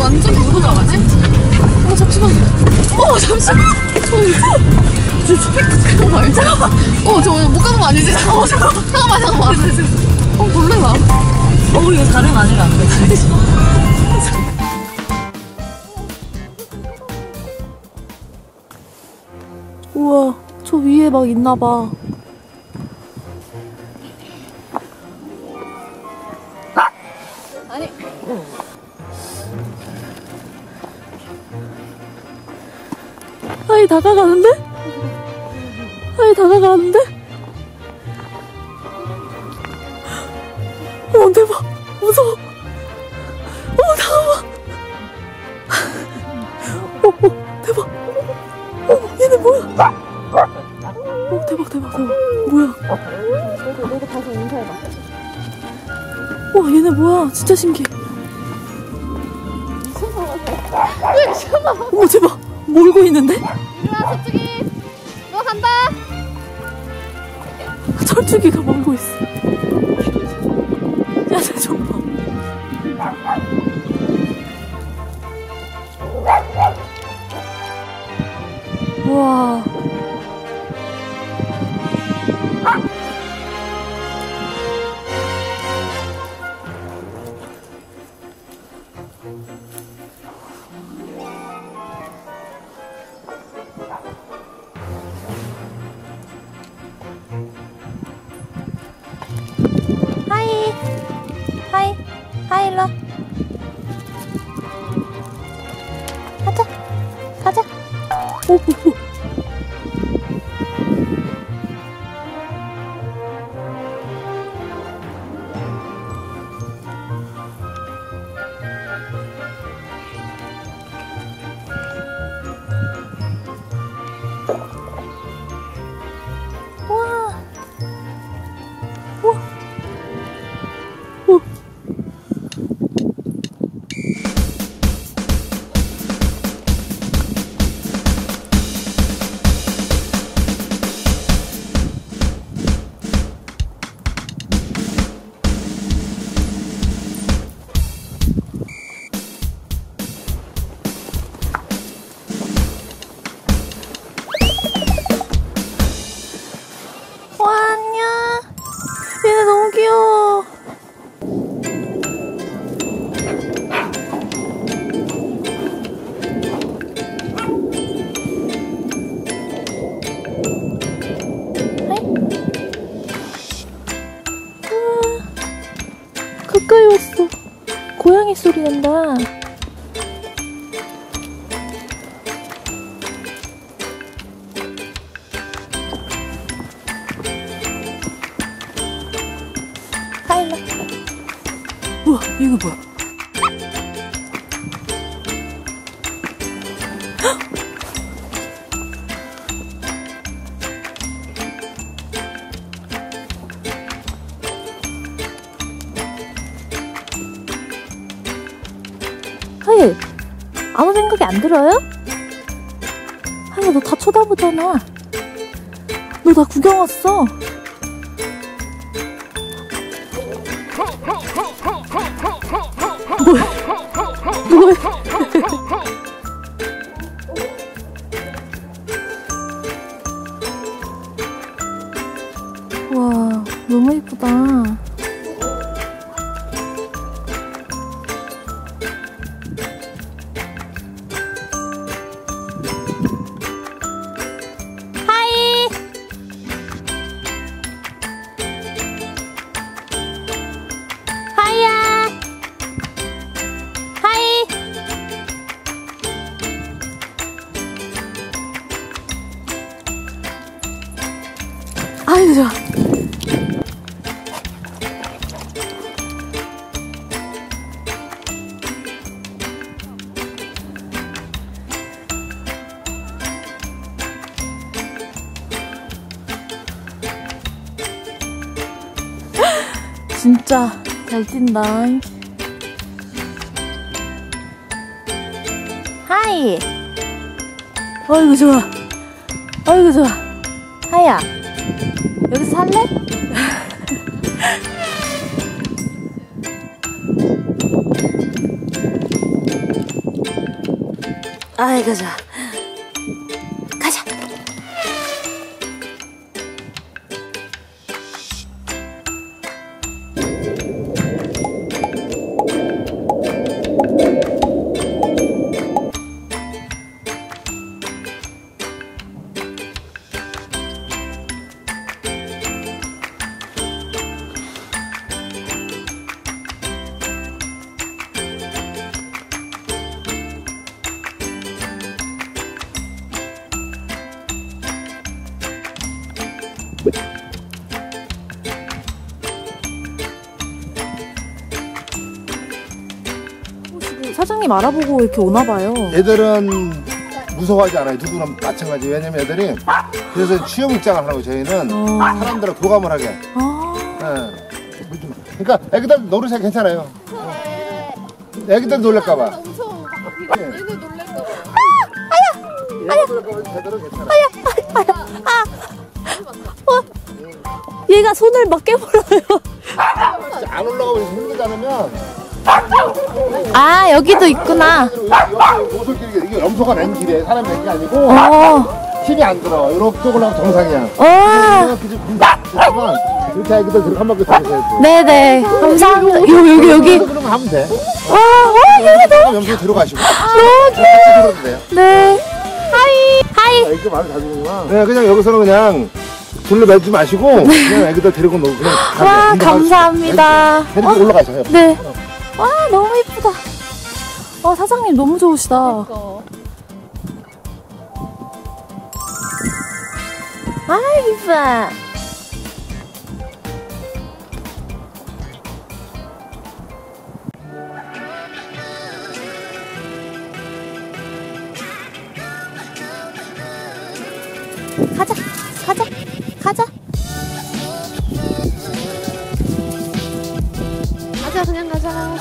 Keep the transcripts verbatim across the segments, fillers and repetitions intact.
완전 도로 나가네? 어, 잠시만. 어, 잠시만. 저, 잠깐만, 잠깐만. 어, 저 못 가는 거 아니지? 어, 잠깐만, 잠깐만, 잠깐만. 어, 놀래라. 어, 이거 다른 아니면 안 돼. 우와, 저 위에 막 있나봐. 아니. 아이, 다가가는데? 아이, 다가가는데? 어, 대박. 무서워. 어, 잠깐만. 어, 어, 대박. 어, 얘네 뭐야? 어, 대박, 대박, 대박. 뭐야? 너도, 너도 가서 인사해봐. 와, 얘네 뭐야? 진짜 신기해. 어머, 대박. 몰고 있는데? 이리 와, 저쪽이. 너 간다. 철쭉이가 몰고 있어. 야, 쟤 좀 봐. 우와. 하이. 하이. 하이, 일로 와. 가자. 가자. 오, 오, 오. 우와. 우와. 오. 와, 안녕. 얘네 너무 귀여워. 가까이 왔어. 고양이 소리 난다. 하일로. 우와, 이거 뭐야? 하이, 아무 생각이 안 들어요? 하이야, 너 다 쳐다보잖아. 너 나 구경 왔어. 뭐야? 뭐야? 와, 너무 예쁘다. 하이. 하이야. 하이. 아이고, 좋아. 진짜 잘 뛴다. 하이. 아이고, 좋아. 아이고, 좋아. 하이야. 여기서 살래? 아이, 가자. 가자. 사장님 알아보고 이렇게 오나봐요. 애들은 무서워하지 않아요. 누구나 마찬가지. 왜냐면 애들이 그래서 취업 입장을 하라고 저희는 어. 사람들하고 교감을 하게. 아, 예. 그러니까 애기들 노르셔 괜찮아요. 애기들 놀랄까봐. 무서워. 예. 얘네 놀랄까봐. 얘기들 놀랄까봐 제대로 괜찮아요. 얘가 손을 막 깨물어요. 안 올라가고 힘들지 않으면 아, 여기도 있구나. 오솔길이 이게 염소가 낸 길이에요. 사람 낸 게 아니고 어, 힘이 안 들어. 이렇게 올라가면 정상이야. 어. 그렇지만 이렇게 애기들 들어 한 바퀴 돌려야 돼. 네네. 감사합니다. 여기, 여기, 여기. 그러면 하면 돼. 와, 와, 얘도. 염소 들어가시고. 너무 귀여워. 들어도 돼요. 네. 하이. 하이. 아, 이거 말을 잘 듣는구나. 네, 그냥 여기서는 그냥 둘러 매지 마시고 그냥 애기들 데리고 놀고 그냥 가세요. 와, 운동하고 감사합니다. 데리고 어? 올라가셔요. 네. 와, 너무 예쁘다. 와, 사장님 너무 좋으시다. 아, 이뻐. 가자, 가자, 가자. 가자, 그냥 가자.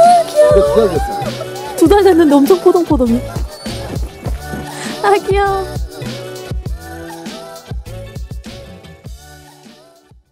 기다렸어요. 두 달 됐는데 엄청 포동포동해. 아, 귀여워.